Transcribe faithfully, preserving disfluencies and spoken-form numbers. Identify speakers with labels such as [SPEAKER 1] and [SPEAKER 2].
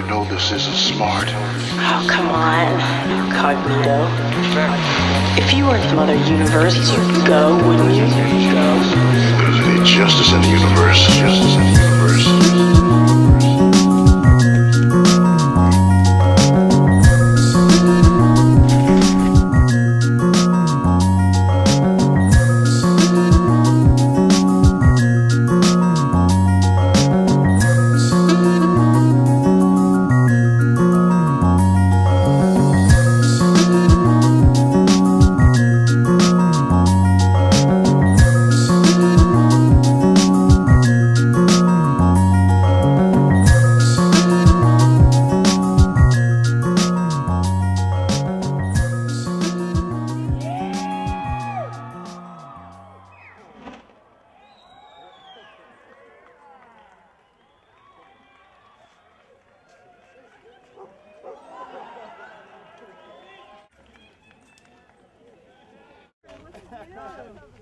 [SPEAKER 1] know this isn't smart.
[SPEAKER 2] Oh, come on, Cognito. If you weren't the Mother Universe, you'd go, wouldn't you? Go.
[SPEAKER 1] There's any justice in the universe. Justice in the universe.
[SPEAKER 3] No.